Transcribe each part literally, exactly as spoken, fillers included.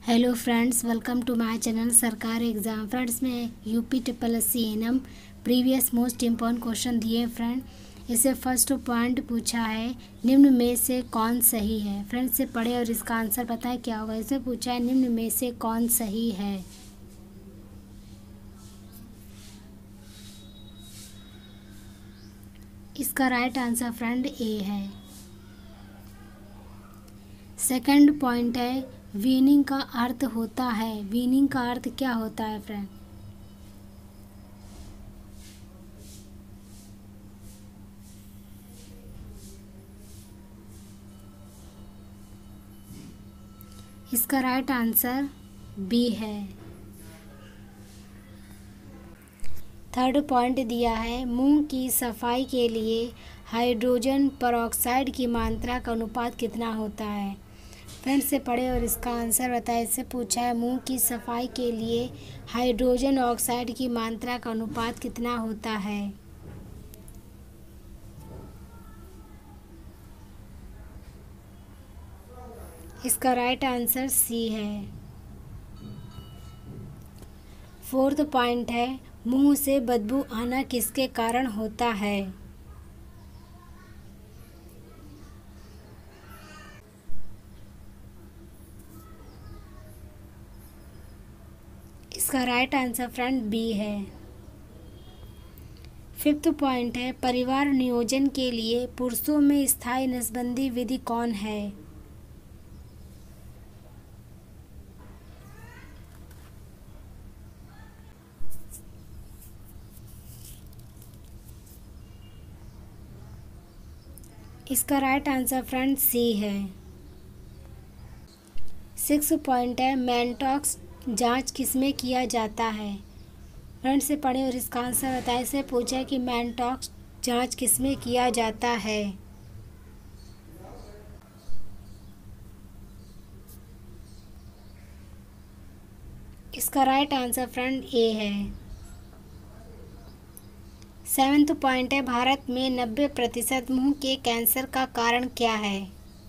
Hello friends, welcome to my channel सरकारी exam. Friends में UP triple S C N M previous most important question दिए हैं। Friend इसे first point पूछा है, निम्न में से कौन सही है। फ्रेंड्स से पढ़े और इसका आंसर बताएं क्या होगा। इसे पूछा है निम्न में से कौन सही है। इसका राइट आंसर फ्रेंड ए है। सेकंड पॉइंट है, वीनिंग का अर्थ होता है। वीनिंग का अर्थ क्या होता है फ्रेंड। इसका राइट आंसर बी है। थर्ड पॉइंट दिया है, मुंह की सफाई के लिए हाइड्रोजन परऑक्साइड की मात्रा का अनुपात कितना होता है। फ्रेंड से पढ़े और इसका आंसर बताएं। इससे पूछा है मुंह की सफाई के लिए हाइड्रोजन ऑक्साइड की मात्रा का अनुपात कितना होता है। इसका राइट आंसर सी है। फोर्थ पॉइंट है, मुंह से बदबू आना किसके कारण होता है। इसका राइट आंसर फ्रेंड बी है। फिफ्थ पॉइंट है, परिवार नियोजन के लिए पुरुषों में स्थायी नसबंदी विधि कौन है। इसका राइट आंसर फ्रेंड सी है। सिक्स पॉइंट है, मैनटॉक्स जांच किसमें किया जाता है। फ्रेंड से पढ़े और इसका आंसर बताएं। से पूछा है कि मैनटॉक्स जांच किसमें किया जाता है। इसका राइट आंसर फ्रेंड ए है। सेवेंथ पॉइंट है, भारत में नब्बे प्रतिशत मुंह के कैंसर का कारण क्या है।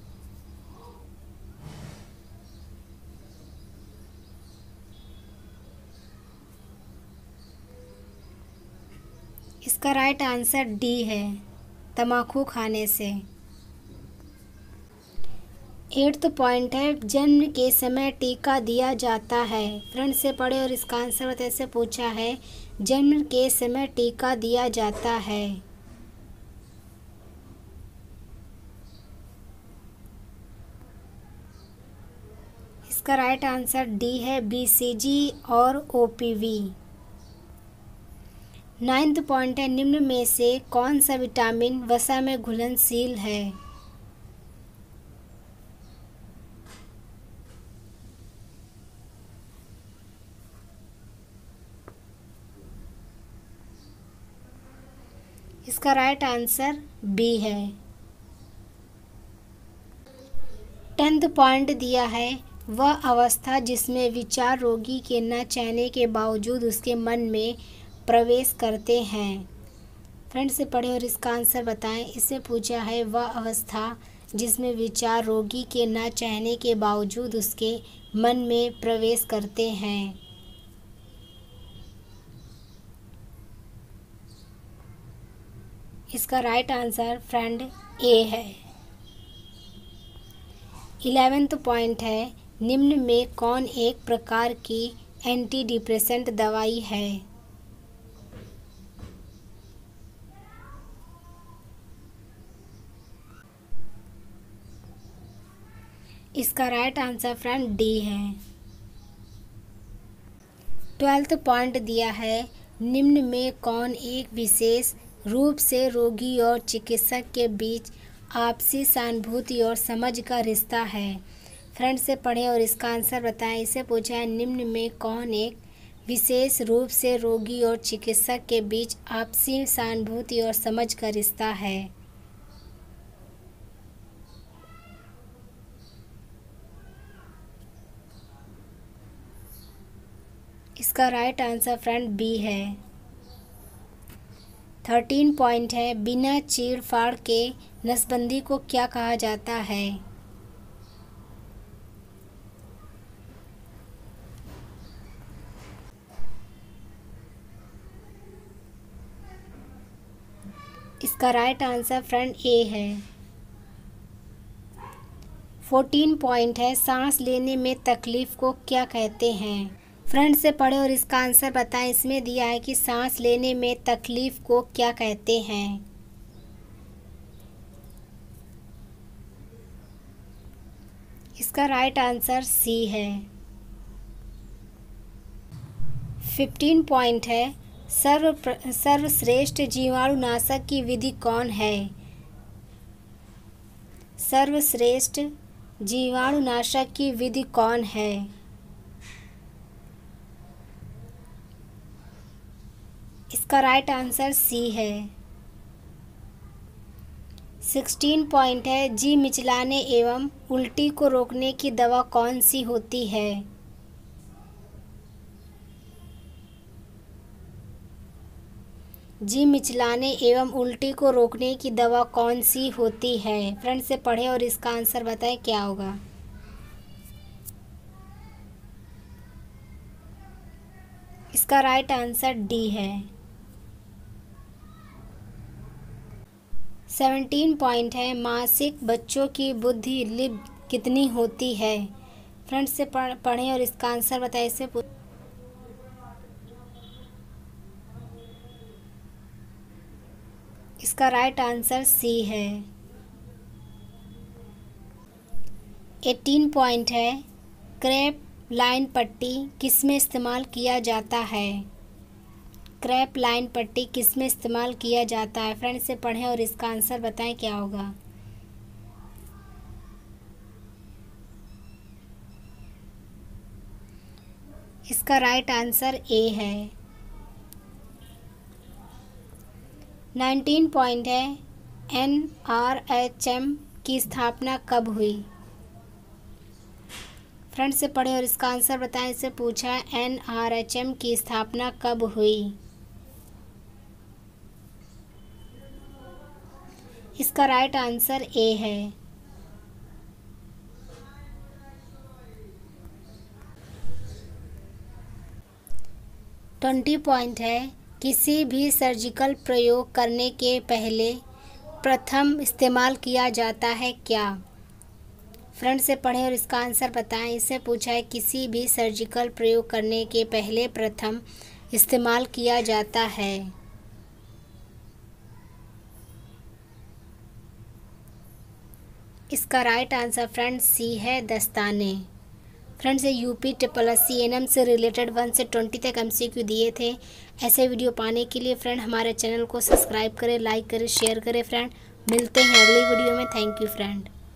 इसका राइट आंसर डी है, तम्बाकू खाने से। एट्थ पॉइंट है, जन्म के समय टीका दिया जाता है। फ्रेंड से पढ़े और इसका आंसर बताएं। से पूछा है जन्म के समय टीका दिया जाता है। इसका राइट आंसर डी है, बीसीजी और ओपीवी। नाइन्थ पॉइंट है, निम्न में से कौन सा विटामिन वसा में घुलनशील है। इसका राइट आंसर बी है। टेंथ पॉइंट दिया है, वह अवस्था जिसमें विचार रोगी के न चाहने के बावजूद उसके मन में प्रवेश करते हैं। फ्रेंड से पढ़े और इसका आंसर बताएं। इससे पूछा है वह अवस्था जिसमें विचार रोगी के न चाहने के बावजूद उसके मन में प्रवेश करते हैं। इसका राइट आंसर फ्रेंड ए है। इलेवेंथ पॉइंट है, निम्न में कौन एक प्रकार की एंटी डिप्रेसेंट दवाई है। इसका राइट आंसर फ्रेंड डी है। ट्वेल्थ पॉइंट दिया है, निम्न में कौन एक विशेष रूप से रोगी और चिकित्सक के बीच आपसी सहानुभूति और समझ का रिश्ता है। फ्रेंड से पढ़ें और इसका आंसर बताएं। इसे पूछा है निम्न में कौन एक विशेष रूप से रोगी और चिकित्सक के बीच आपसी सहानुभूति और समझ का रिश्ता है। इसका राइट आंसर फ्रेंड बी है। थर्टीन पॉइंट है, बिना चीड़ फाड़ के नसबंदी को क्या कहा जाता है। इसका राइट आंसर फ्रेंड ए है। फोर्टीन पॉइंट है, सांस लेने में तकलीफ को क्या कहते हैं? फ्रेंड से पढ़े और इसका आंसर बताएं। इसमें दिया है कि सांस लेने में तकलीफ को क्या कहते हैं? इसका राइट आंसर सी है। फिफ्टीन पॉइंट है, सर्व सर्वश्रेष्ठ जीवाणुनाशक की विधि कौन है? सर्वश्रेष्ठ जीवाणुनाशक की विधि कौन है? इसका राइट आंसर सी है। सिक्सटीन पॉइंट है, जी मिचलाने एवं उल्टी को रोकने की दवा कौन सी होती है? जी मिचलाने एवं उल्टी को रोकने की दवा कौन सी होती है? फ्रेंड से पढ़े और इसका आंसर बताएं क्या होगा। इसका राइट आंसर डी है। सेवनटीन पॉइंट है, मासिक बच्चों की बुद्धि लिब कितनी होती है? फ्रेंड से पढ़ें और इसका आंसर बताएं। इसे इसका राइट आंसर सी है। एटीन पॉइंट है, क्रैप लाइन पट्टी किस में इस्तेमाल किया जाता है? क्रैप लाइन पट्टी किस में इस्तेमाल किया जाता है? फ्रेंड से पढ़ें और इसका आंसर बताएं क्या होगा। इसका राइट आंसर ए है। नाइनटीन पॉइंट है, एन आर एच एम की स्थापना कब हुई? फ्रेंड से पढ़े और इसका आंसर बताएं। इससे पूछा है एन आर एच एम की स्थापना कब हुई? इसका राइट आंसर ए है। ट्वेंटी पॉइंट है, किसी भी सर्जिकल प्रयोग करने के पहले प्रथम इस्तेमाल किया जाता है क्या? फ्रेंड से पढ़ें और इसका आंसर बताएं। इससे पूछा है किसी भी सर्जिकल प्रयोग करने के पहले प्रथम इस्तेमाल किया जाता है। इसका राइट आंसर फ्रेंड सी है, दस्ताने। फ्रेंड्स ये UP triple S C N M से रिलेटेड वन से ट्वेंटी तक एमसीक्यू दिए थे। ऐसे वीडियो पाने के लिए फ्रेंड हमारे चैनल को सब्सक्राइब करें, लाइक करें, शेयर करें। फ्रेंड मिलते हैं अगली वीडियो में। Thank you friend.